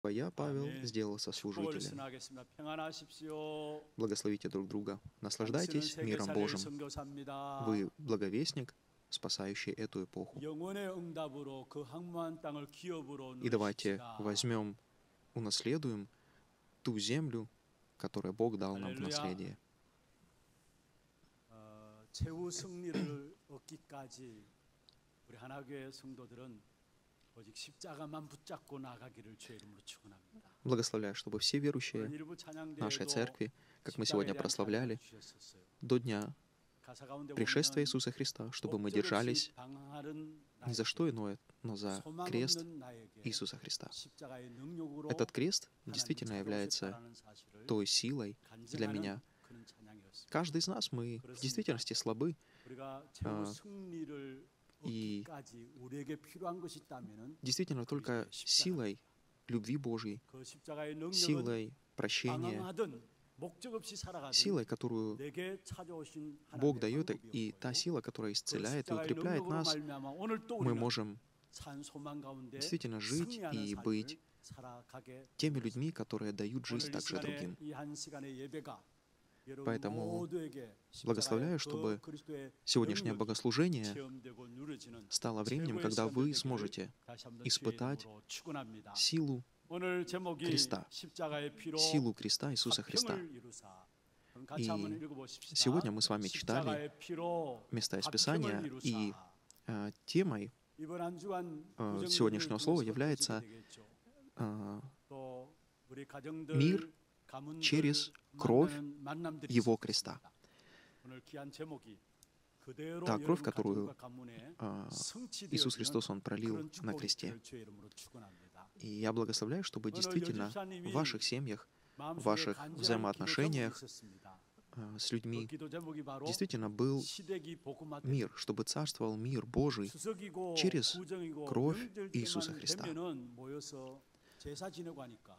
Я, Павел, 아멘. сделался 축복을 служителем. 전하겠습니다. 평안하십시오. Благословите друг друга. 당신은 Наслаждайтесь миром 세계사를 Божьим. 선교사입니다. Вы благовестник, спасающий эту эпоху. 영원의 응답으로 그 항무한 땅을 기업으로 И давайте 누리십시다. возьмем, унаследуем ту землю, которую Бог дал нам в 할렐루야. наследие. 최후 승리를 얻기까지 우리 하나교회 성도들은 오직 십자가만 붙잡고 나가기를 주의 이름으로 축원합니다. Благословляю, чтобы все верующие 오늘 일부 нашей 찬양대회도 церкви, как мы 십자가에 сегодня 대한 прославляли, 찬양을 주셨었어요. до дня 가사 가운데 пришествия 보면 Иисуса Христа, чтобы мы 목적없이 держались 방황하는 ни за 나에게, что иное, но за 소망 крест 없는 나에게 Иисуса Христа. 십자가의 능력으로 Этот крест 하나님 действительно 찾아오실 является 거라는 사실을 той силой для 간증하는 меня. 그런 찬양이었습니다. Каждый из нас, мы в действительности слабы, 우리가 최후 승리를 и 얻기까지 우리에게 필요한 것이 있다면은 действительно только силой любви Божьей, 그 십자가의 능력은 силой прощения, 방황하든 목적 없이 살아가든 силой, которую 내게 찾아오신 Бог 하나님의 дает, и та 방법이었고 сила, которая 그 исцеляет и 십자가의 укрепляет 능력으로 нас, 말미암아 오늘 또 мы 우리는 можем 산 소망 가운데 действительно жить 승리하는 и 삶을 быть 살아가게 теми людьми, которые дают жизнь 오늘 이 также 시간에 другим. 이 한 시간의 예배가 여러분 Поэтому 모두에게 благословляю, 십자가의 чтобы 그 그리스도의 сегодняшнее 능력이 богослужение 체험되고 누려지는 стало временем, 최고의 когда вы 시간 сможете 다시 한번 испытать 주의 이름으로 축원합니다. силу 오늘 제목이 Христа, 십자가의 피로 силу креста Иисуса Христа. 화평을 이루사. 그럼 같이 한번 읽어보십시다. Сегодня мы с вами читали 십자가의 피로 места из 화평을 Писания, 이루사. и темой 이번 한 주간 сегодняшнего слова является 또 우리 가정들, мир 가문들 через кровь 만나는 만남들이 Его 있을 креста. 것입니다. 오늘 귀한 제목이 그대로 Та кровь, 여러분 которую 가정과 가문에 Иисус 성취되어지는 Христос, Он пролил 그런 на 축복이 кресте. 되기를 주의 이름으로 축원합니다. И я благословляю, чтобы действительно в ваших семьях, в 마음속에 ваших 간절한 기도 взаимоотношениях 제목이 있었습니다. с людьми 그 기도 제목이 바로 действительно был 시대기 복음화 мир, чтобы царствовал мир Божий 추석이고 через 구정이고 кровь 명절 Иисуса 때만 Христа. 되면은 모여서 제사 지내고 하니까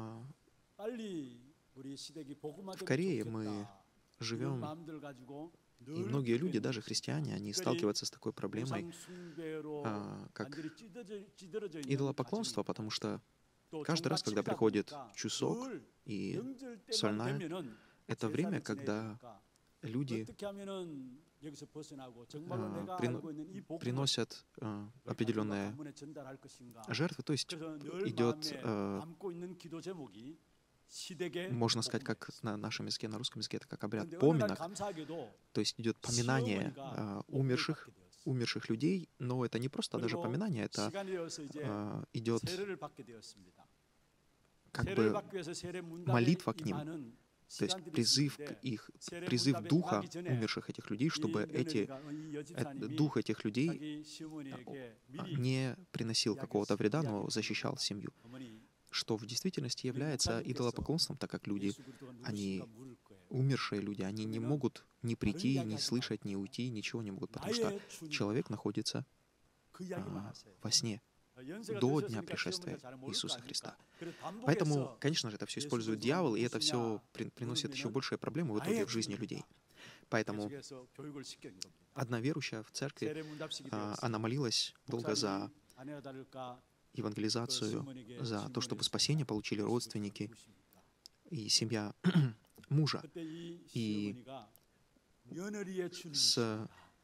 빨리 우리 시대기 복음화 В Корее мы 이런 живем, 마음들 가지고 и многие люди, даже христиане, они сталкиваются с такой проблемой, 우상 숭배로 как 완전히 찌들어져 있는 идолопоклонство, 가정이 потому что 또 каждый раз, когда 종갓집이다 приходит 보니까 Чусок 늘 и 명절 때만 Сольная, 되면은 это 제사를 время, когда 지내니까 люди 어떻게 하면은 여기서 벗어나고 정말로 내가 прино- 알고 있는 이 복음을 приносят определенные 가문에 전달할 것인가. жертвы, то есть 그래서 늘 идет, 마음에 담고 있는 기도 제목이 시댁의 можно сказать, 복음화. как на нашем языке, на русском языке, это как обряд 그런데 어느 날 поминок, 감사하게도 то есть идет поминание 시어머니가 умерших, 복을 받게 되었어요. умерших людей, но это не просто даже 그리고 поминание, это 시간이 되어서 이제 идет 세례를 받게 되었습니다. как 세례를 бы 받기 위해서 세례 문답에 молитва к ним, 임하는 то есть 시간들이 призыв к 있는데 их, 세례 призыв 문답에 духа 가기 전에 умерших этих людей, чтобы 이 эти, 며느리가 이 여집사님이 дух этих людей 자기 시어머니에게 미리 не приносил какого-то вреда, но защищал семью. 어머니 Что в действительности является идолопоклонством, так как люди, 예수 그리스도가 они 누구신가 물을 거예요. умершие люди, они не могут ни прийти, ни слышать, ни уйти, ничего не могут, потому что 나의 주님, человек находится 그 이야기만 하세요. во сне 연세가 до дня 드셨으니까 пришествия 시어머니가 잘 모를 거 Иисуса 아닙니까? Христа. 그래서 Поэтому, 반복해서 конечно же, это все 예수 использует 그리스도가 дьявол, и это 누구시냐 все приносит еще 물으면은 большие проблемы в итоге в жизни людей. Поэтому 계속해서 교육을 시키는 겁니다. одна верующая в церкви, 세례 문답식이 되었어요. она молилась долго за 목사님, 아내와 다를까 그 евангелизацию, 시어머니에게 за то, чтобы 질문했어요. спасение получили 예수 родственники 그리스도가 누구십니까? и семья мужа. 그때 이 이 시어머니가 며느리의 С 주님이십니다.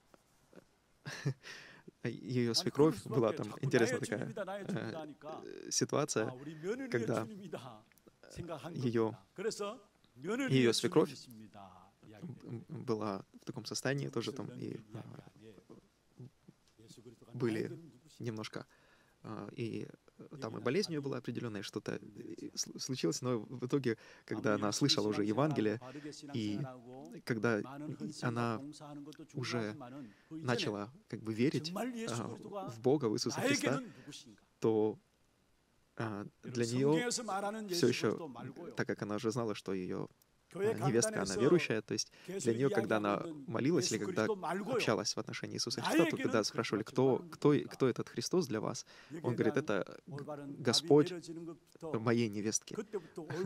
ее 아니, свекровь 그럴 была 수밖에. там 자꾸 интересная 나의 такая 주님이다, 나의 주님이다 하니까 ситуация. 우리 며느리의 когда 주님이다 생각한 ее- 겁니다. 그래서 ее 며느리의 свекровь 주님이십니다. 이야기돼요. была в таком состоянии тоже там, и 이야기 아니에요. 예수 그리스도가 были 나에게는 누구신가? немножко и там и болезнь у нее была определенная, что-то случилось, но в итоге, когда она слышала уже Евангелие, и когда она уже начала как бы верить в Бога, в Иисуса Христа, то для нее все еще, так как она уже знала, что ее невестка, она верующая, то есть для нее, когда она молилась или когда общалась в отношении Иисуса Христа, то когда спрашивали, кто этот Христос для вас, он говорит, это Господь моей невестки.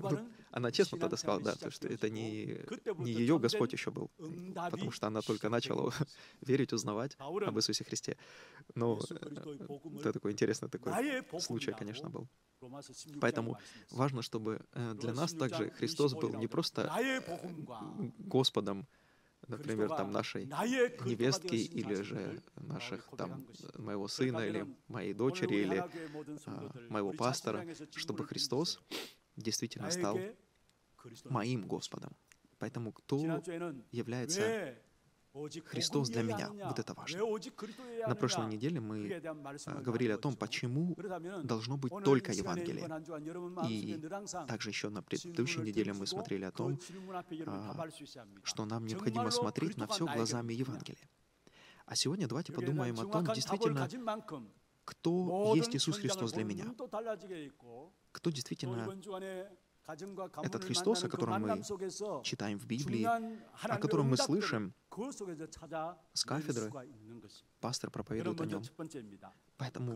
она честно тогда сказала, да, то, что это не ее Господь еще был, потому что она только начала верить, узнавать об Иисусе Христе. Но это такой интересный такой случай, конечно, был. Поэтому важно, чтобы для нас также Христос был не просто Господом, например, там нашей невестки или же наших там моего сына или моей дочери или моего пастора, чтобы Христос действительно стал моим Господом. Поэтому кто является Христос для меня? Вот это важно. На прошлой неделе мы говорили о том, почему должно быть только Евангелие. И также еще на предыдущей неделе мы смотрели о том, что нам необходимо смотреть на все глазами Евангелия. А сегодня давайте подумаем о том, действительно, кто есть Иисус Христос для меня. Кто действительно этот Христос, о котором мы читаем в Библии, о котором мы слышим с кафедры, пастор проповедует о нем. Поэтому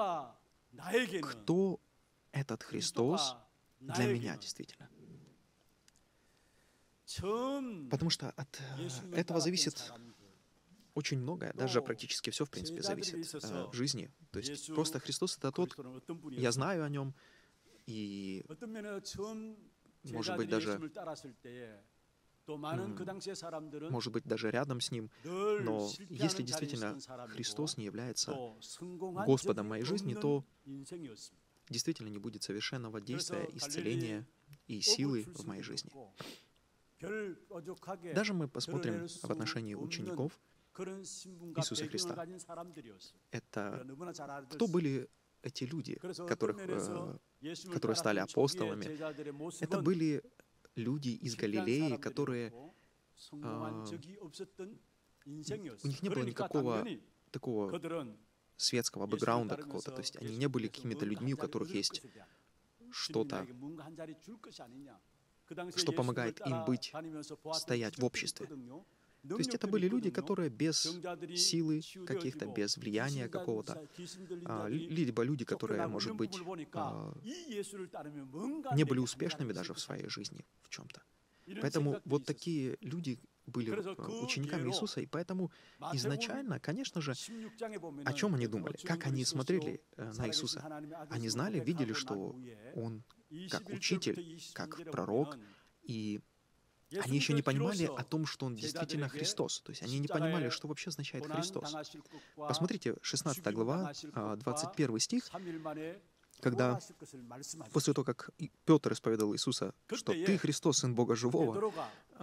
кто этот Христос для меня действительно? Потому что от этого зависит очень многое, даже практически все, в принципе, зависит в жизни. То есть просто Христос — это тот, я знаю о нем, и, может быть, даже рядом с Ним. Но если действительно Христос не является Господом моей жизни, то действительно не будет совершенного действия, исцеления и силы в моей жизни. Даже мы посмотрим в отношении учеников Иисуса Христа. Это кто были эти люди, которые стали апостолами? Это были люди из Галилеи, которые... у них не было никакого такого светского бэкграунда какого-то. То есть они не были какими-то людьми, у которых есть что-то, что помогает им стоять в обществе. То есть это были люди, которые без силы каких-то, без влияния какого-то, либо люди, которые, может быть, не были успешными даже в своей жизни в чем-то. Поэтому вот такие люди были учениками Иисуса, и поэтому изначально, конечно же, о чем они думали, как они смотрели на Иисуса. Они знали, видели, что Он как учитель, как пророк, и они еще не понимали о том, что Он действительно Христос. То есть они не понимали, что вообще означает Христос. Посмотрите, 16 глава, 21 стих, когда после того, как Петр исповедовалИисуса, что «Ты Христос, Сын Бога Живого»,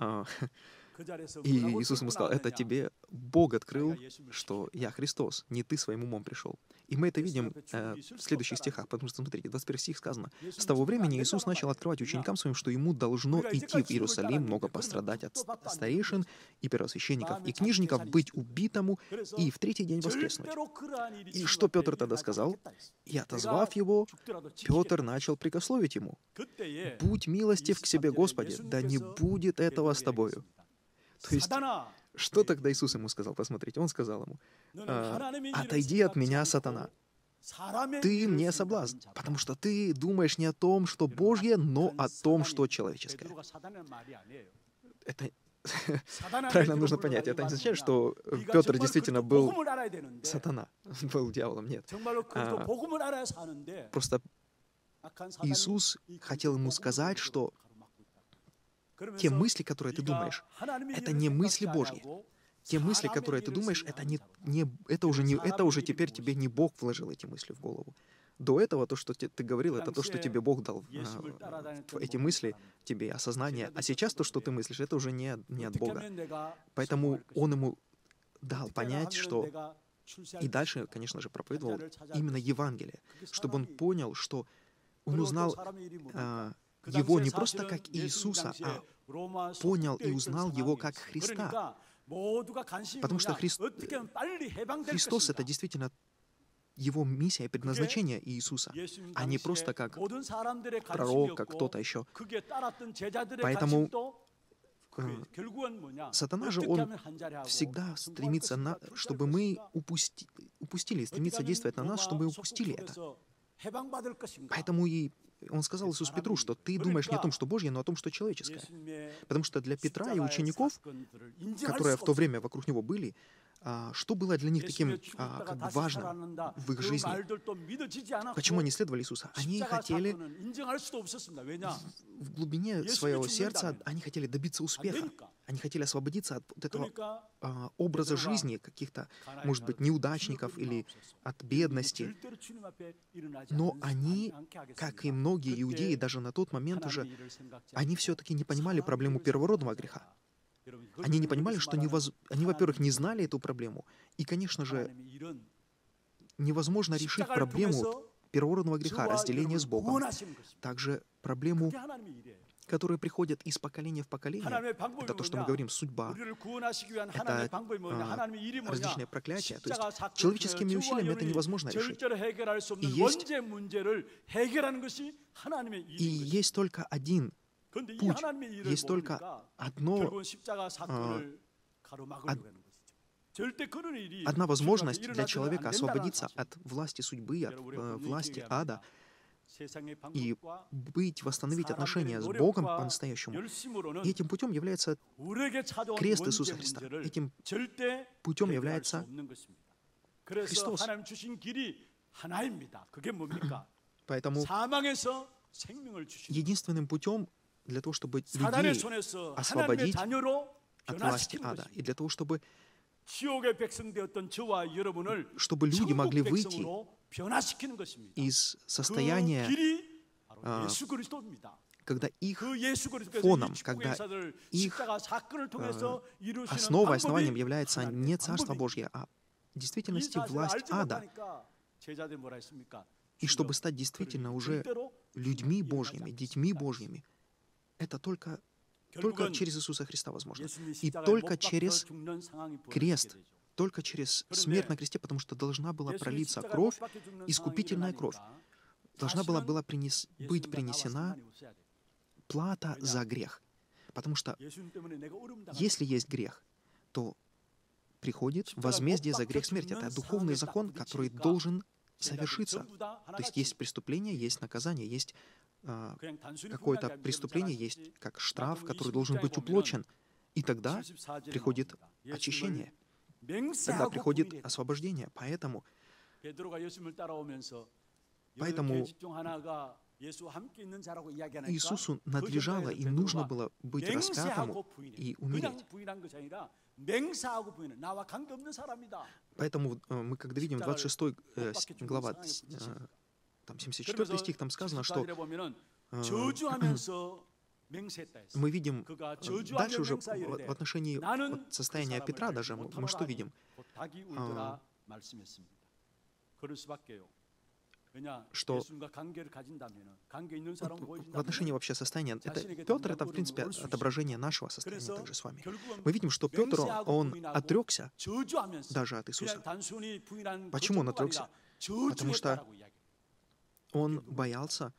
и Иисус ему сказал: «Это тебе Бог открыл, что я Христос, не ты своим умом пришел». И мы это видим в следующих стихах, потому что, смотрите, 21 стих сказано: «С того времени Иисус начал открывать ученикам своим, что ему должно идти в Иерусалим, много пострадать от старейшин и первосвященников и книжников, быть убитому и в третий день воскреснуть». И что Петр тогда сказал? И отозвав его, Петр начал прикословить ему: «Будь милостив к себе, Господи, да не будет этого с тобою». То есть, что тогда Иисус ему сказал? Посмотрите, Он сказал ему: «Отойди от меня, сатана. Ты мне соблазн, потому что ты думаешь не о том, что Божье, но о том, что человеческое». Это правильно нужно понять. Это не означает, что Петр действительно был сатана, был дьяволом. Нет. Просто Иисус хотел ему сказать, что те мысли, которые ты думаешь, это не мысли Божьи. Те мысли, которые ты думаешь, это уже теперь тебе не Бог вложил эти мысли в голову. До этого то, что ты говорил, это то, что тебе Бог дал. Эти мысли тебе, осознание. А сейчас то, что ты мыслишь, это уже не от Бога. Поэтому Он ему дал понять, что... И дальше, конечно же, проповедовал именно Евангелие, чтобы он понял, что он узнал Его не просто как Иисуса, а понял и узнал Его как Христа. Потому что Христос — это действительно Его миссия и предназначение Иисуса, а не просто как пророк, как кто-то еще. Поэтому сатана же, он всегда стремится, чтобы мы упустили, стремится действовать на нас, чтобы мы упустили это. Поэтому и он сказал Иисус Петру, что ты думаешь не о том, что Божье, но о том, что человеческое. Потому что для Петра и учеников, которые в то время вокруг него были, что было для них таким как бы важным в их жизни? Почему они следовали Иисуса? Они хотели в глубине своего сердца, они хотели добиться успеха. Они хотели освободиться от вот этого образа жизни каких-то, может быть, неудачников или от бедности. Но они, как и многие иудеи, даже на тот момент уже, они все-таки не понимали проблему первородного греха. Они не понимали, что они, во-первых, не знали эту проблему. И, конечно же, невозможно решить проблему первородного греха, разделения с Богом. Также проблему, которая приходит из поколения в поколение. Это то, что мы говорим, судьба. Это различные проклятия. То есть человеческими усилиями это невозможно решить. И есть только один путь, есть только одна возможность для человека освободиться от власти судьбы, от власти ада и восстановить отношения с Богом по-настоящему. И этим путем является крест Иисуса Христа. Этим путем является Христос. Поэтому единственным путем для того, чтобы людей освободить от власти ада, и для того, чтобы люди могли выйти из состояния, когда их фоном, когда их основанием является не Царство Божье, а в действительности власть ада. И чтобы стать действительно уже людьми Божьими, детьми Божьими, это только через Иисуса Христа возможно. И только через крест, только через смерть на кресте, потому что должна была пролиться кровь, искупительная кровь. Должна была быть принесена плата за грех. Потому что если есть грех, то приходит возмездие за грех смерти. Это духовный закон, который должен совершиться. То есть есть преступление, есть наказание, есть какое-то преступление, есть как штраф, который должен быть уплочен. И тогда приходит очищение. Тогда приходит освобождение. Поэтому Иисусу надлежало и нужно было быть распятому и умереть. Поэтому мы, когда видим 26 глава, там 74 стих, там сказано, что мы видим дальше уже в отношении состояния Петра даже, мы что видим? Что в отношении вообще состояния, Петр — это, в принципе, отображение нашего состояния также с вами. Мы видим, что Петр, он отрекся даже от Иисуса. Почему он отрекся? Потому что он боялся.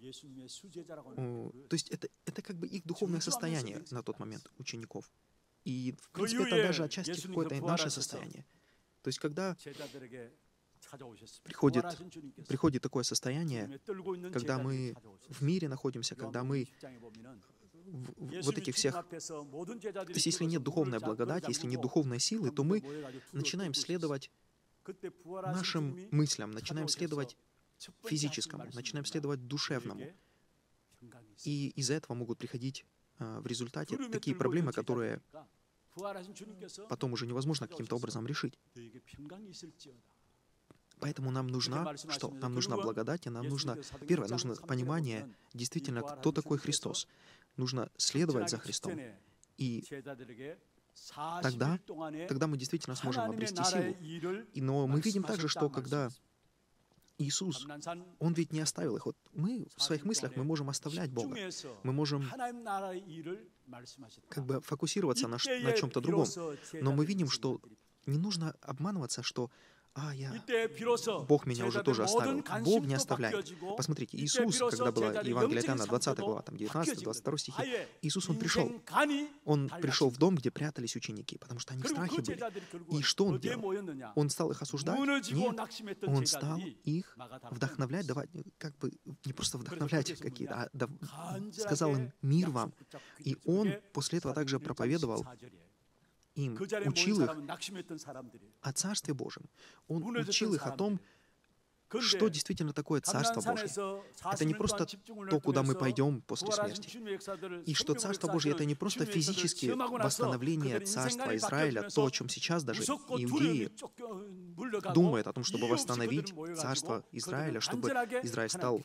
То есть это как бы их духовное состояние на тот момент учеников. И, в принципе, это даже отчасти какое-то наше состояние. То есть когда приходит такое состояние, когда мы в мире находимся, когда мы вот этих всех... То есть если нет духовной благодати, если нет духовной силы, то мы начинаем следовать нашим мыслям, начинаем следовать физическому, начинаем следовать душевному. И из-за этого могут приходить в результате такие проблемы, которые потом уже невозможно каким-то образом решить. Поэтому нам нужна что? Нам нужна благодать, и нам нужно, первое, нужно понимание действительно, кто такой Христос. Нужно следовать за Христом. И тогда мы действительно сможем обрести силу. Но мы видим также, что когда Иисус, Он ведь не оставил их. Вот мы в своих мыслях мы можем оставлять Бога. Мы можем как бы фокусироваться на чем-то другом. Но мы видим, что не нужно обманываться, что Бог меня уже тоже оставил. Бог не оставляет. Посмотрите, Иисус, когда была Евангелие от Иоанна, 20 глава, там 19-22 стихи, Иисус, Он пришел в дом, где прятались ученики, потому что они в страхе были. И что Он делал? Он стал их осуждать? Нет. Он стал их вдохновлять, давать, как бы не просто вдохновлять какие-то, а сказал им: «Мир вам». И Он после этого также проповедовал им, учил их о Царстве Божьем. Он учил их о том, что действительно такое Царство Божье. Это не просто то, куда мы пойдем после смерти. И что Царство Божье — это не просто физически восстановление Царства Израиля, то, о чем сейчас даже иудеи думают о том, чтобы восстановить Царство Израиля, чтобы Израиль стал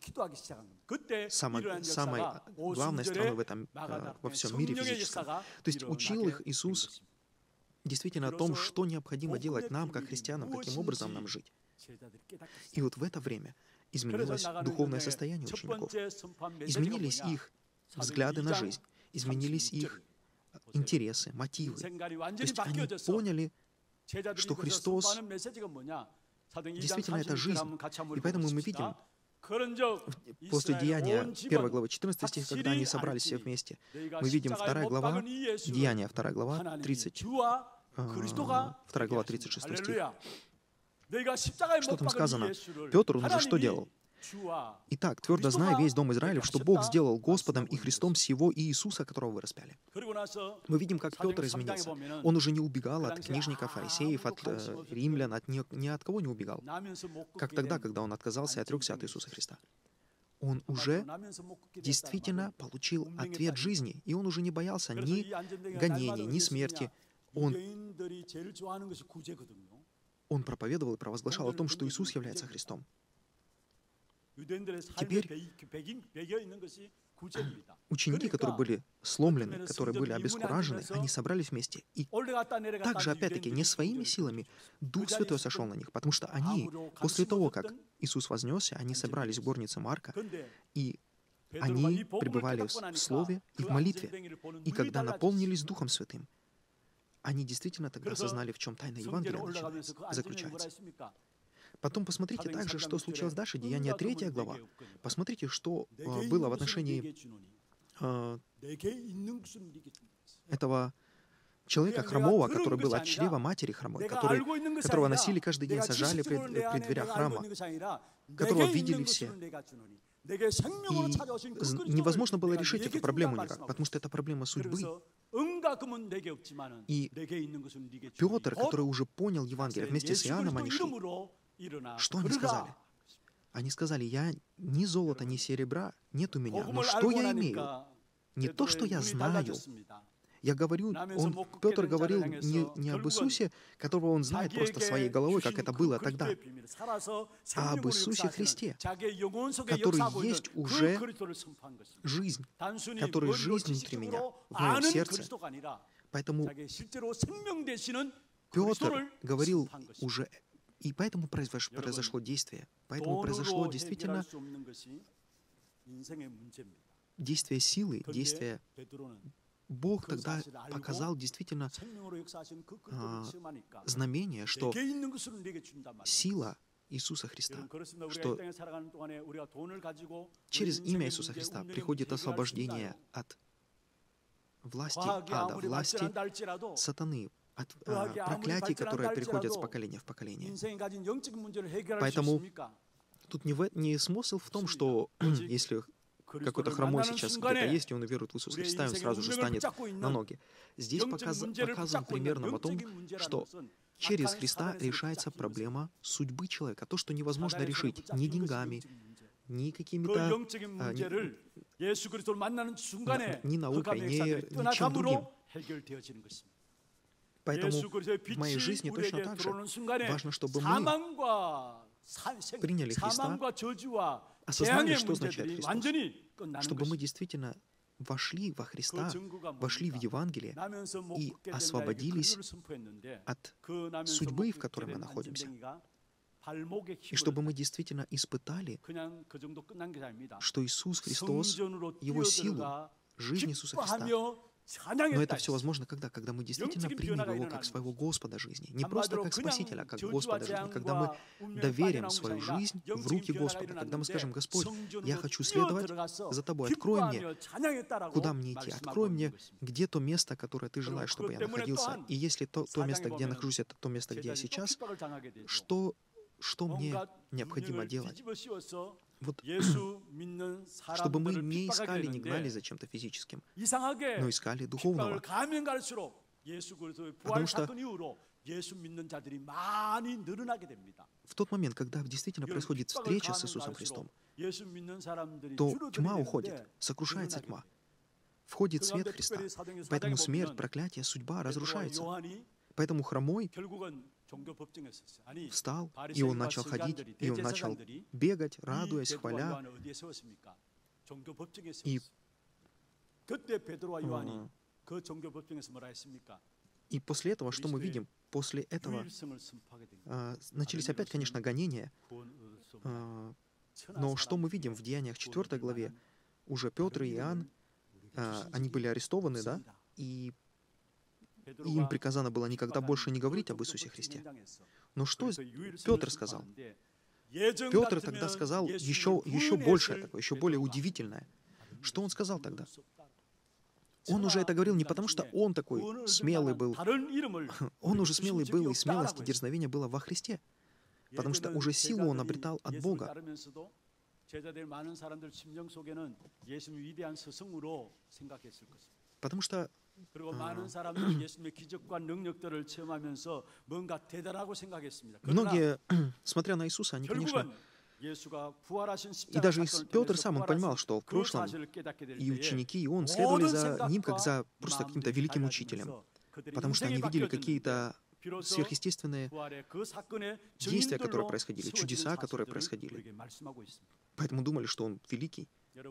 самой главной страной в этом, во всем мире физическом. То есть учил их Иисус действительно о том, что необходимо делать нам, как христианам, каким образом нам жить. И вот в это время изменилось духовное состояние учеников. Изменились их взгляды на жизнь, изменились их интересы, мотивы. То есть они поняли, что Христос действительно это жизнь. И поэтому мы видим после Деяния 1 главы 14 стих, когда они собрались все вместе, мы видим 2 глава, Деяния 2 глава, 36 стих. Что там сказано? Петр, он же что делал? «Итак, твердо зная весь дом Израилев, что Бог сделал Господом и Христом сего Иисуса, которого вы распяли». Мы видим, как Петр изменился. Он уже не убегал от книжников, фарисеев, от римлян, ни от кого не убегал. Как тогда, когда он отказался и отрекся от Иисуса Христа. Он уже действительно получил ответ жизни, и он уже не боялся ни гонений, ни смерти. Он проповедовал и провозглашал о том, что Иисус является Христом. Теперь ученики, которые были сломлены, которые были обескуражены, они собрались вместе. И также, опять-таки, не своими силами Дух Святой сошел на них, потому что они, после того, как Иисус вознесся, они собрались в горнице Марка, и они пребывали в Слове и в молитве. И когда наполнились Духом Святым, они действительно тогда осознали, в чем тайна Евангелия заключается. Потом посмотрите также, что случилось дальше, Деяния 3 глава. Посмотрите, что было в отношении этого человека хромого, который был от чрева матери хромой, которого носили каждый день, сажали пред дверях храма, которого видели все. И невозможно было решить эту проблему никак, потому что это проблема судьбы. И Петр, который уже понял Евангелие, вместе с Иоанном они шли. Что они сказали? Они сказали: «Я ни золота, ни серебра нет у меня, но что я имею? Не то, что я знаю». Я говорю, Петр говорил не об Иисусе, которого он знает просто своей головой, как это было тогда, а об Иисусе Христе, который есть уже жизнь, который жизнь внутри меня, в моем сердце. Поэтому Петр говорил уже, и поэтому произошло действие. Поэтому произошло действительно действие силы, действие. Бог тогда показал действительно знамение, что сила Иисуса Христа, что через имя Иисуса Христа приходит освобождение от власти ада, власти сатаны, от проклятий, которые переходят с поколения в поколение. Поэтому тут не смысл в том, что если какой-то хромой сейчас где-то есть, и он уверует в Иисуса Христа, и он сразу же станет на ноги. Здесь показан примерно о том, что через Христа решается проблема судьбы человека. То, что невозможно решить ни деньгами, ни какими-то ни наукой, ни чем другим. Поэтому в моей жизни точно так же важно, чтобы мы приняли Христа, осознали, что означает Христос, чтобы мы действительно вошли во Христа, вошли в Евангелие и освободились от судьбы, в которой мы находимся. И чтобы мы действительно испытали, что Иисус Христос, Его силу, жизнь Иисуса Христа Но это все возможно когда? Когда мы действительно примем Его как своего Господа жизни. Не просто как Спасителя, а как Господа жизни. Когда мы доверим свою жизнь в руки Господа. Когда мы скажем: Господь, я хочу следовать за Тобой. Открой мне, куда мне идти. Открой мне, где то место, которое Ты желаешь, чтобы я находился. И если то место, где я нахожусь, это то место, где я сейчас, что мне необходимо делать? Вот, чтобы мы не искали, не гнали за чем-то физическим, но искали духовного. Потому что в тот момент, когда действительно происходит встреча с Иисусом Христом, то тьма уходит, сокрушается тьма. Входит свет Христа. Поэтому смерть, проклятие, судьба разрушается. Поэтому хромой встал, и он начал ходить, и он начал бегать, радуясь, хваля. И после этого, что мы видим? После этого начались опять, конечно, гонения. Но что мы видим в Деяниях 4 главе? Уже Петр и Иоанн, они были арестованы, да? И им приказано было никогда больше не говорить об Иисусе Христе. Но что Петр сказал? Петр тогда сказал еще большее такое, еще более удивительное. Что он сказал тогда? Он уже это говорил не потому, что он такой смелый был. Он уже смелый был, и смелость и дерзновение было во Христе. Потому что уже силу он обретал от Бога. Потому что многие, смотря на Иисуса, они, конечно, и даже Петр сам, он понимал, что в прошлом и ученики, и он следовали за ним, как за просто каким-то великим учителем, потому что они видели какие-то сверхъестественные действия, которые происходили, чудеса, которые происходили. Поэтому думали, что он великий.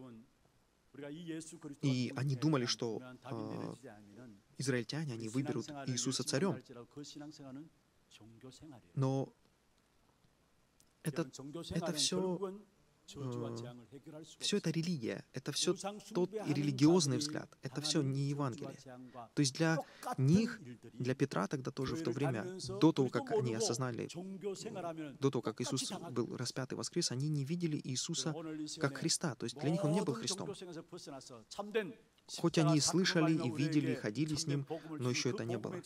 И они думали, что израильтяне, они выберут Иисуса царем. Но это все это религия, это все тот религиозный взгляд, это все не Евангелие. То есть для них, для Петра тогда тоже в то время, до того, как они осознали, до того, как Иисус был распят и воскрес, они не видели Иисуса как Христа. То есть для них Он не был Христом. Хоть они и слышали, и видели, и ходили с Ним, но еще это не было.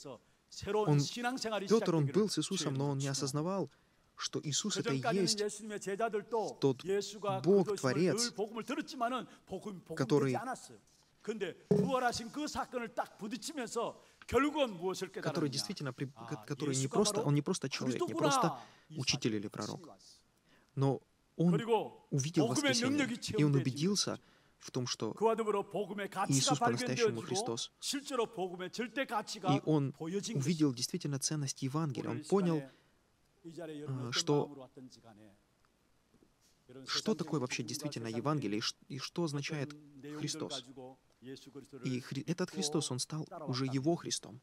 Петр, он был с Иисусом, но он не осознавал, что Иисус — это и есть тот Бог, Творец, который действительно, который он не просто человек, не просто учитель или пророк, но он увидел воскресение, и он убедился в том, что Иисус по-настоящему Христос. И он увидел действительно ценность Евангелия. Он понял, что такое вообще действительно Евангелие и что означает Христос. И этот Христос, Он стал уже Его Христом.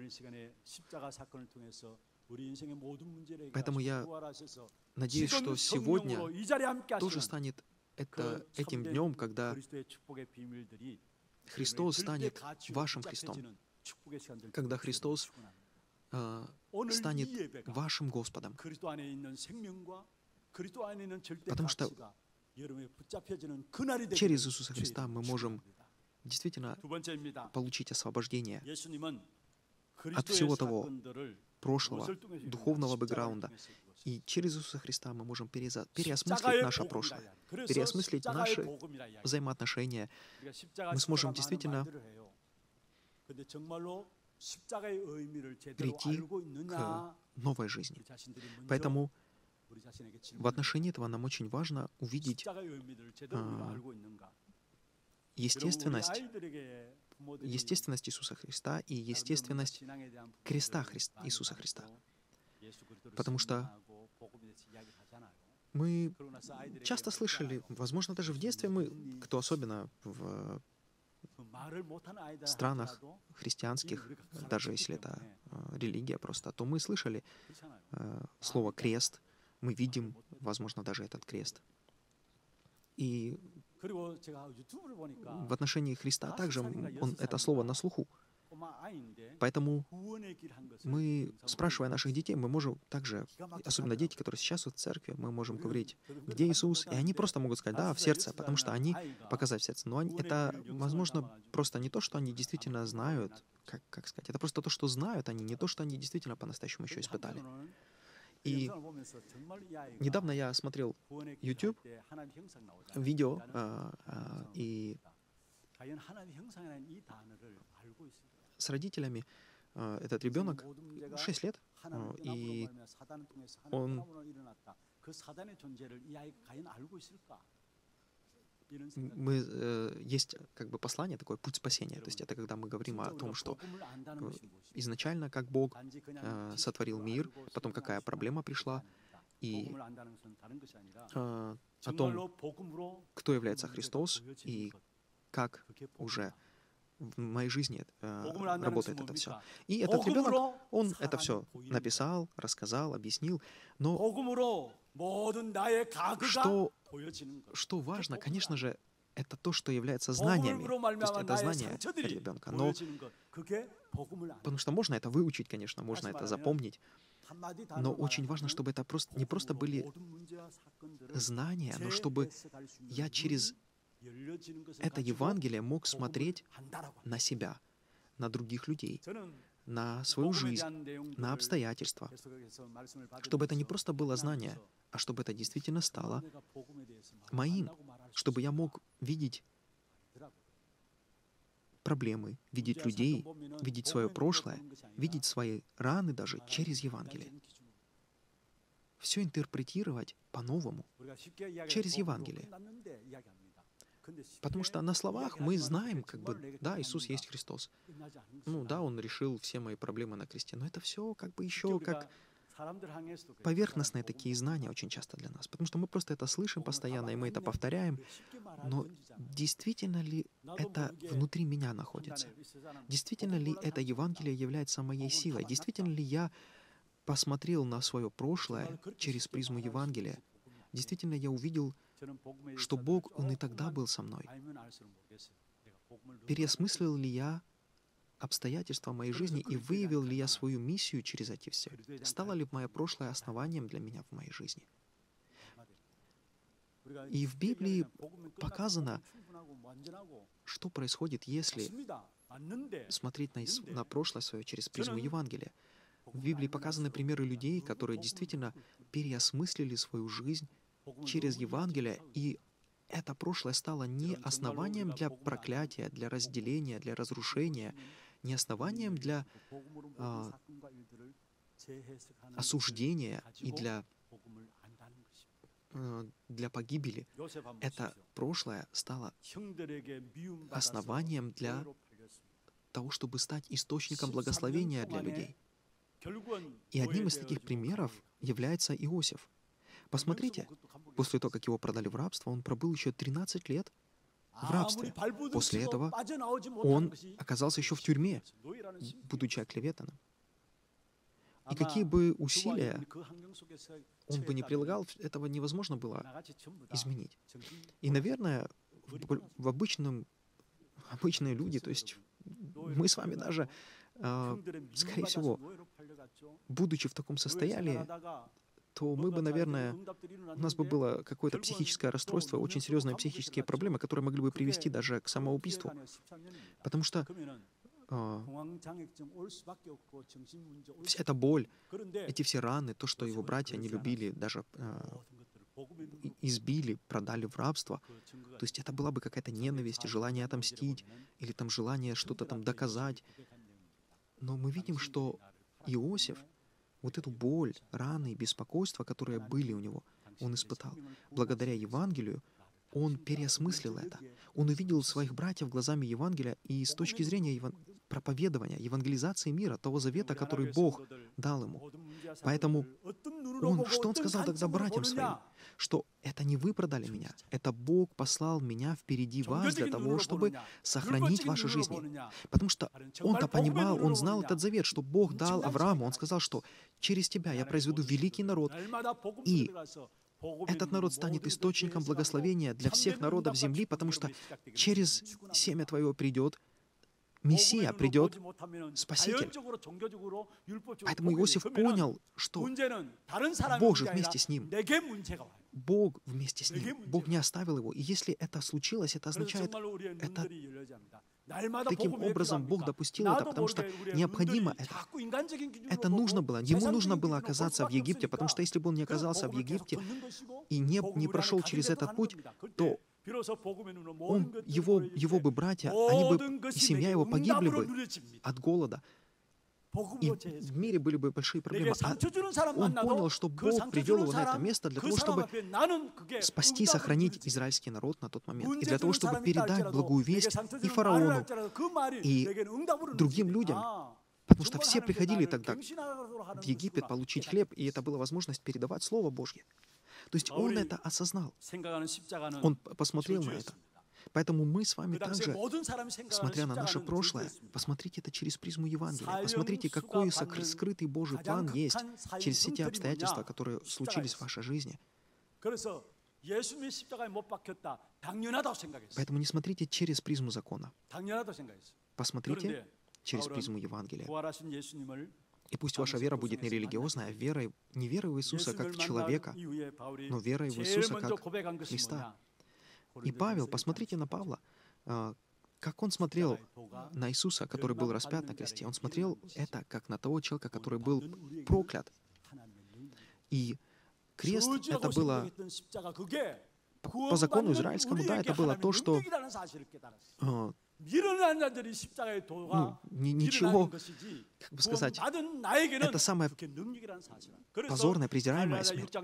Поэтому я надеюсь, что сегодня тоже станет этим днем, когда Христос станет вашим Христом, когда Христос станет вашим Господом. Потому что через Иисуса Христа мы можем действительно получить освобождение от всего того прошлого, духовного бэкграунда. И через Иисуса Христа мы можем переосмыслить наше прошлое, переосмыслить наши взаимоотношения. Мы сможем действительно прийти к новой жизни. Поэтому в отношении этого нам очень важно увидеть естественность Иисуса Христа и естественность креста Иисуса Христа. Потому что мы часто слышали, возможно, даже в детстве кто особенно в странах христианских, даже если это религия просто, то мы слышали слово «крест», мы видим, возможно, даже этот крест. И В отношении Христа также это слово на слуху. Поэтому мы, спрашивая наших детей, мы можем также, особенно дети, которые сейчас в церкви, мы можем говорить, где Иисус, и они просто могут сказать, да, в сердце, потому что они показать в сердце. Но это, возможно, просто не то, что они действительно знают, как сказать, это просто то, что знают они, не то, что они действительно по-настоящему еще испытали. И недавно я смотрел YouTube, видео, и с родителями этот ребенок 6 лет, и есть как бы послание такое, путь спасения. То есть это когда мы говорим о том, что изначально как Бог сотворил мир, потом какая проблема пришла, и о том, кто является Христос, и как уже в моей жизни работает это все. И этот ребенок, он это все написал, рассказал, объяснил, но что важно, конечно же, это то, что является знаниями. То есть это знание ребенка. Но потому что можно это выучить, конечно, можно это запомнить. Но очень важно, чтобы это не просто были знания, но чтобы я через это Евангелие мог смотреть на себя, на других людей, на свою жизнь, на обстоятельства, чтобы это не просто было знание, а чтобы это действительно стало моим, чтобы я мог видеть проблемы, видеть людей, видеть свое прошлое, видеть свои раны даже через Евангелие. Все интерпретировать по-новому, через Евангелие. Потому что на словах мы знаем, как бы, да, Иисус есть Христос. Ну да, Он решил все мои проблемы на кресте, но это все как бы еще как поверхностные такие знания очень часто для нас, потому что мы просто это слышим постоянно, и мы это повторяем, но действительно ли это внутри меня находится? Действительно ли это Евангелие является моей силой? Действительно ли я посмотрел на свое прошлое через призму Евангелия? Действительно я увидел, что Бог, Он и тогда был со мной? Переосмыслил ли я обстоятельства моей жизни и выявил ли я свою миссию через эти все? Стало ли мое прошлое основанием для меня в моей жизни? И в Библии показано, что происходит, если смотреть на прошлое свое через призму Евангелия. В Библии показаны примеры людей, которые действительно переосмыслили свою жизнь через Евангелие, и это прошлое стало не основанием для проклятия, для разделения, для разрушения, не основанием для осуждения и для погибели. Это прошлое стало основанием для того, чтобы стать источником благословения для людей. И одним из таких примеров является Иосиф. Посмотрите, после того, как его продали в рабство, он пробыл еще 13 лет в рабстве. После этого он оказался еще в тюрьме, будучи оклеветанным. И какие бы усилия он бы не прилагал, этого невозможно было изменить. И, наверное, обычные люди, то есть мы с вами даже, скорее всего, будучи в таком состоянии, то мы бы, наверное, у нас бы было какое-то психическое расстройство, очень серьезные психические проблемы, которые могли бы привести даже к самоубийству. Потому что вся эта боль, эти все раны, то, что его братья не любили, даже избили, продали в рабство, то есть это была бы какая-то ненависть, желание отомстить, или там желание что-то там доказать. Но мы видим, что Иосиф, вот эту боль, раны, беспокойство, которые были у него, он испытал. Благодаря Евангелию он переосмыслил это. Он увидел своих братьев глазами Евангелия, и с точки зрения проповедования, евангелизации мира, того завета, который Бог дал ему. Поэтому что он сказал тогда братьям своим? Что это не вы продали меня, это Бог послал меня впереди вас для того, чтобы сохранить ваши жизни. Потому что он-то понимал, он знал этот завет, что Бог дал Аврааму. Он сказал, что через тебя я произведу великий народ. И этот народ станет источником благословения для всех народов земли, потому что через семя твое придет Мессия, придет Спаситель. Поэтому Иосиф понял, что Бог же вместе с ним. Бог вместе с ним. Бог не оставил его. И если это случилось, это означает, таким образом Бог допустил это, потому что необходимо это. Это нужно было. Ему нужно было оказаться в Египте, потому что если бы он не оказался в Египте и не прошел через этот путь, то его бы братья, и семья его погибли бы от голода. И в мире были бы большие проблемы. А он понял, что Бог привел его на это место для того, чтобы спасти, сохранить израильский народ на тот момент. И для того, чтобы передать благую весть и фараону, и другим людям. Потому что все приходили тогда в Египет получить хлеб, и это была возможность передавать Слово Божье. То есть он это осознал. Он посмотрел на это. Поэтому мы с вами также, смотря на наше прошлое, посмотрите это через призму Евангелия. Посмотрите, какой скрытый Божий план есть через все те обстоятельства, которые случились в вашей жизни. Поэтому не смотрите через призму закона. Посмотрите через призму Евангелия. И пусть ваша вера будет не религиозная, а не верой в Иисуса как в человека, но верой в Иисуса как в Христа. И Павел, посмотрите на Павла, как он смотрел на Иисуса, который был распят на кресте. Он смотрел это как на того человека, который был проклят. И крест — это было, по закону израильскому, да, это было то, что ничего, как бы сказать, это самая позорная, презираемая смерть.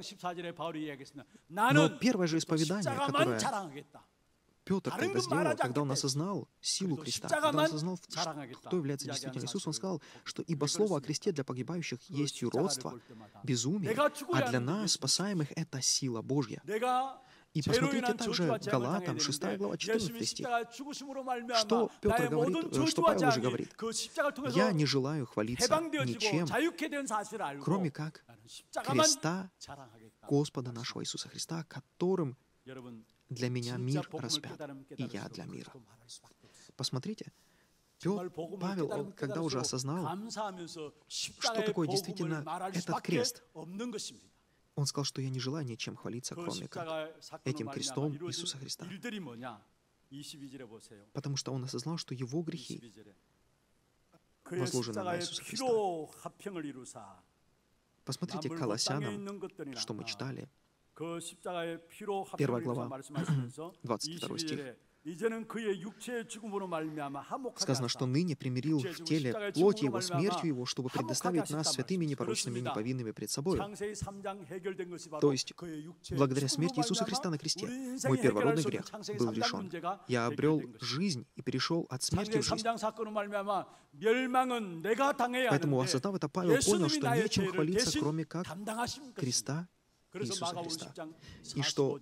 Но первое же исповедание, которое Петр тогда сделал, когда он осознал силу креста, когда он осознал, кто является действительно Иисус, он сказал, что «Ибо слово о кресте для погибающих есть юродство, безумие, а для нас, спасаемых, это сила Божья». И посмотрите также Галатам, 6 глава, 14 стих. Что Петр говорит, что Павел уже говорит? «Я не желаю хвалиться ничем, кроме как креста Господа нашего Иисуса Христа, которым для меня мир распят, и я для мира». Посмотрите, Павел, когда уже осознал, что такое действительно этот крест, он сказал, что я не желаю ничем хвалиться, кроме как этим крестом Иисуса Христа. Потому что он осознал, что его грехи возложены на Иисуса Христа. Посмотрите Колоссянам, что мы читали. 1 глава, 22 стих. Сказано, что ныне примирил в теле плоть его, смертью его, чтобы предоставить нас святыми, непорочными, неповинными пред собой. То есть, благодаря смерти Иисуса Христа на кресте, мой первородный грех был решен. Я обрел жизнь и перешел от смерти в жизнь. Поэтому, осознав это, Павел понял, что нечем хвалиться, кроме как креста Иисуса Христа. И что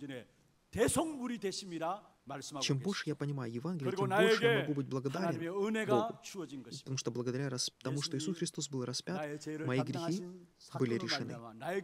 чем больше я понимаю Евангелие, тем больше я могу быть благодарен Богу. Потому что благодаря тому, что Иисус Христос был распят, мои грехи были решены.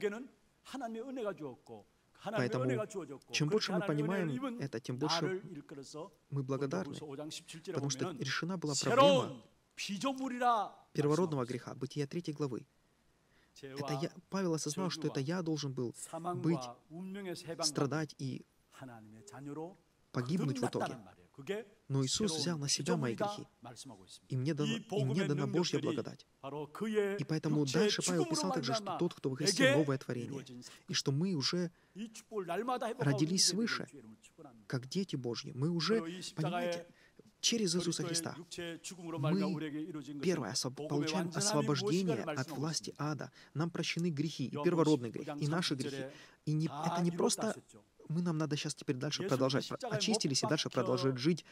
Поэтому, чем больше мы понимаем это, тем больше мы благодарны. Потому что решена была проблема первородного греха, Бытия 3 главы. Павел осознал, что это я должен был быть, страдать и погибнуть в итоге. Но Иисус взял на себя мои грехи, и мне дана Божья благодать. И поэтому дальше Павел писал также, что тот, кто во Христе, новое творение, и что мы уже родились свыше, как дети Божьи. Мы уже, понимаете, через Иисуса Христа мы, первое, получаем освобождение от власти ада. Нам прощены грехи, и первородный грех, и наши грехи. И это не просто нам надо сейчас теперь дальше продолжать, очистились и дальше продолжать жить,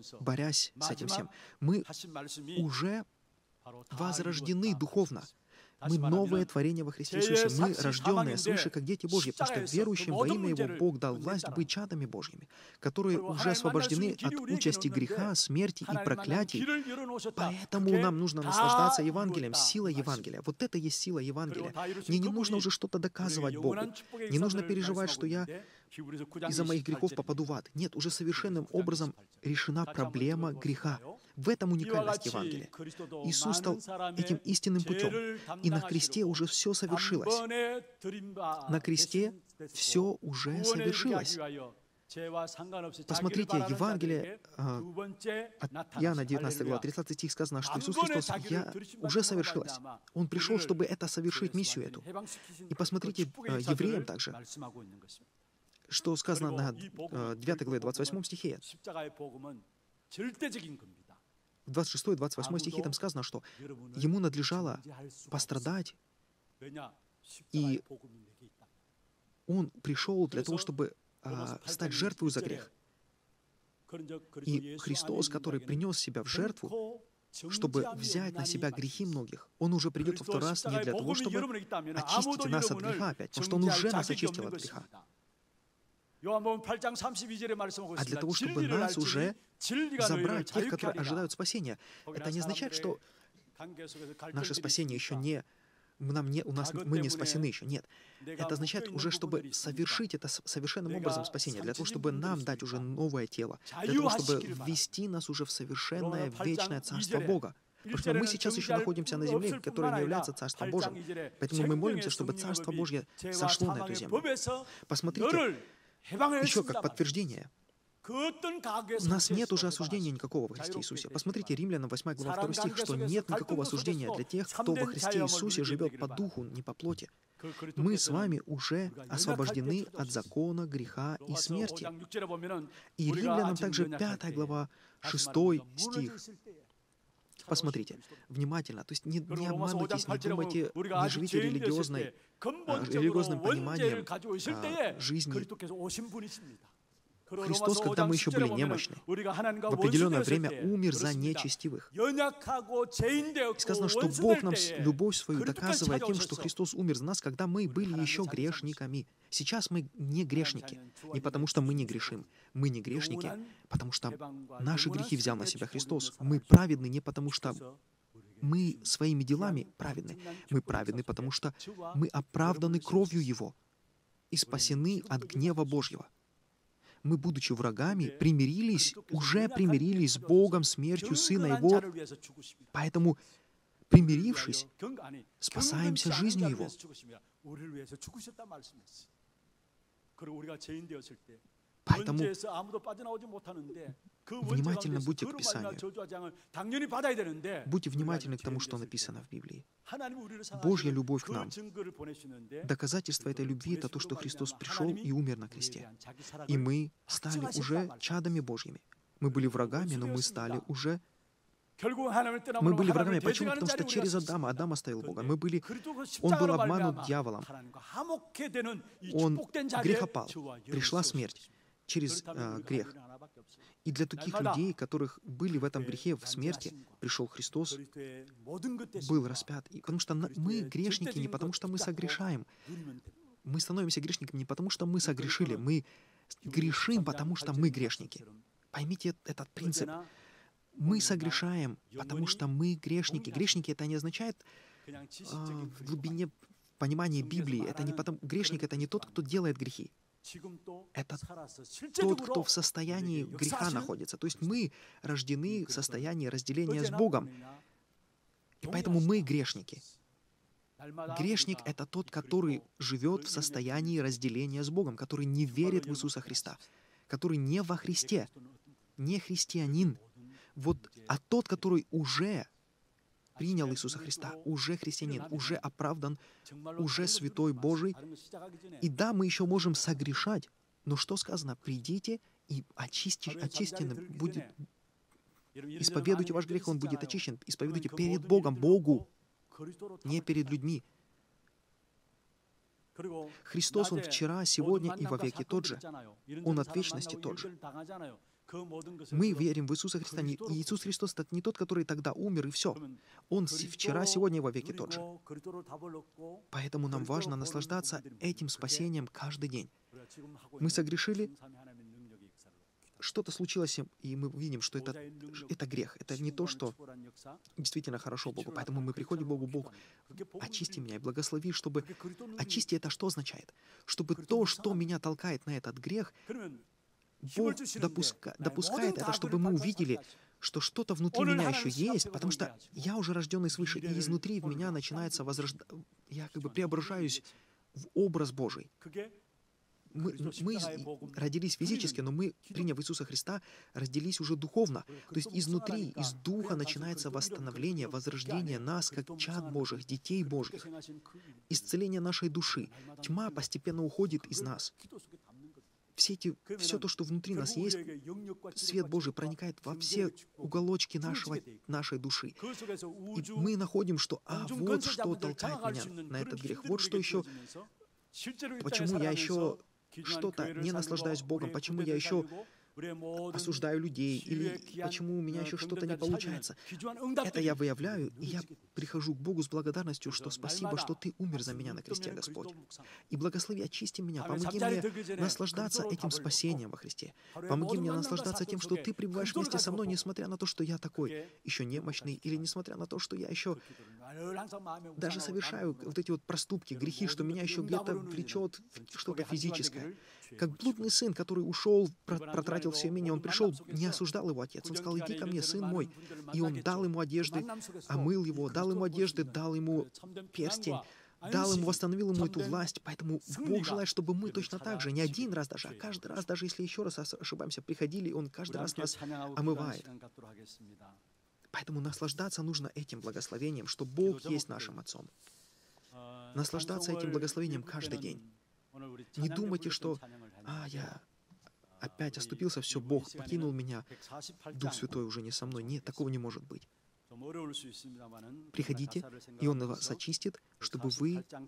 борясь с этим всем. Мы уже возрождены духовно. Мы новое творение во Христе Иисусе. Мы рожденные свыше, как дети Божьи, потому что верующим во имя Его Бог дал власть быть чадами Божьими, которые уже освобождены от участи греха, смерти и проклятий. Поэтому нам нужно наслаждаться Евангелием, силой Евангелия. Вот это есть сила Евангелия. Мне не нужно уже что-то доказывать Богу. Не нужно переживать, что я из-за моих грехов попаду в ад. Нет, уже совершенным образом решена проблема греха. В этом уникальность Евангелия. Иисус стал этим истинным путем. И на кресте уже все совершилось. На кресте все уже совершилось. Посмотрите, Евангелие от Иоанна 19 глава 30 стих сказано, что Иисус Христос уже совершилось. Он пришел, чтобы это совершить, миссию эту. И посмотрите, евреям также, что сказано на 9 главе 28 стихе. В 26-28 стихе там сказано, что ему надлежало пострадать, и он пришел для того, чтобы стать жертвой за грех. И Христос, который принес себя в жертву, чтобы взять на себя грехи многих, Он уже придет во второй раз не для того, чтобы очистить нас от греха опять, потому что Он уже нас очистил от греха, а для того, чтобы нас уже забрать, тех, которые ожидают спасения. Это не означает, что наше спасение еще не... Мы не спасены еще. Нет. Это означает уже, чтобы совершить это совершенным образом спасение, для того, чтобы нам дать уже новое тело, для того, чтобы ввести нас уже в совершенное вечное Царство Бога. Потому что мы сейчас еще находимся на земле, которая не является Царством Божьим. Поэтому мы молимся, чтобы Царство Божье сошло на эту землю. Посмотрите, еще как подтверждение. У нас нет уже осуждения никакого во Христе Иисусе. Посмотрите, Римлянам 8 глава 2 стих, что нет никакого осуждения для тех, кто во Христе Иисусе живет по духу, не по плоти. Мы с вами уже освобождены от закона, греха и смерти. И Римлянам также 5 глава 6 стих. Посмотрите, внимательно. То есть не обманывайтесь, не думайте, не живите религиозным пониманием жизни. Христос, когда мы еще были немощны, в определенное время умер за нечестивых. И сказано, что Бог нам любовь свою доказывает тем, что Христос умер за нас, когда мы были еще грешниками. Сейчас мы не грешники. Не потому, что мы не грешим. Мы не грешники, потому что наши грехи взял на себя Христос. Мы праведны не потому, что мы своими делами праведны. Мы праведны, потому что мы оправданы кровью Его и спасены от гнева Божьего. Мы, будучи врагами, уже примирились с Богом смертью Сына Его. Поэтому, примирившись, спасаемся жизнью Его. Поэтому внимательно будьте к Писанию. Будьте внимательны к тому, что написано в Библии. Божья любовь к нам. Доказательство этой любви — это то, что Христос пришел и умер на кресте. И мы стали уже чадами Божьими. Мы были врагами, но мы стали уже... Мы были врагами. Почему? Потому что через Адама. Адам оставил Бога. Он был обманут дьяволом. Он грехопал. Пришла смерть через грех. И для таких людей, которых были в этом грехе, в смерти, пришел Христос, был распят. Потому что мы грешники не потому, что мы согрешаем. Мы становимся грешниками не потому, что мы согрешили. Мы грешим, потому что мы грешники. Поймите этот принцип. Мы согрешаем, потому что мы грешники. Грешники — это не означает в глубине понимания Библии. Это не потому... Грешник — это не тот, кто делает грехи. Это тот, кто в состоянии греха находится. То есть мы рождены в состоянии разделения с Богом. И поэтому мы грешники. Грешник — это тот, который живет в состоянии разделения с Богом, который не верит в Иисуса Христа, который не во Христе, не христианин. А тот, который уже принял Иисуса Христа, уже христианин, уже оправдан, уже святой Божий. И да, мы еще можем согрешать, но что сказано? Придите и очищены будет. Исповедуйте ваш грех, он будет очищен. Исповедуйте перед Богом, Богу, не перед людьми. Христос, Он вчера, сегодня и во веки тот же. Он от вечности тот же. Мы верим в Иисуса Христа. И Иисус Христос — это не тот, который тогда умер, и все. Он вчера, сегодня, во веки тот же. Поэтому нам важно наслаждаться этим спасением каждый день. Мы согрешили, что-то случилось, и мы видим, что это грех. Это не то, что действительно хорошо Богу. Поэтому мы приходим к Богу: Бог, очисти меня и благослови, чтобы... Очисти — это что означает? Чтобы то, что меня толкает на этот грех, Бог допускает это, чтобы мы увидели, что что-то внутри меня еще есть, потому что я уже рожденный свыше, и изнутри в меня начинается возрождение. Я как бы преображаюсь в образ Божий. Мы родились физически, но мы, приняв Иисуса Христа, родились уже духовно. То есть изнутри, из духа начинается восстановление, возрождение нас, как чад Божьих, детей Божьих, исцеление нашей души. Тьма постепенно уходит из нас. Все то, что внутри нас есть, свет Божий проникает во все уголочки нашей души. И мы находим, что вот что толкает меня на этот грех. Вот что еще, почему я еще что-то не наслаждаюсь Богом, почему я еще осуждаю людей, или почему у меня еще что-то не получается. Это я выявляю, и я прихожу к Богу с благодарностью, что спасибо, что Ты умер за меня на кресте, Господь. И благослови, очисти меня, помоги мне наслаждаться этим спасением во Христе. Помоги мне наслаждаться тем, что Ты пребываешь вместе со мной, несмотря на то, что я такой еще немощный, или несмотря на то, что я еще даже совершаю вот эти вот проступки, грехи, что меня еще где-то влечет в что-то физическое. Как блудный сын, который ушел, протратил все имение, он пришел, не осуждал его отец. Он сказал: иди ко мне, сын мой. И он дал ему одежды, омыл его, дал ему одежды, дал ему перстень, дал ему, восстановил ему эту власть. Поэтому Бог желает, чтобы мы точно так же, не один раз даже, а каждый раз, даже если еще раз ошибаемся, приходили, Он каждый раз нас омывает. Поэтому наслаждаться нужно этим благословением, что Бог есть нашим Отцом. Наслаждаться этим благословением каждый день. Не думайте, что я опять оступился, все, Бог покинул меня, Дух Святой уже не со мной. Нет, такого не может быть. Приходите, и Он вас очистит, чтобы вы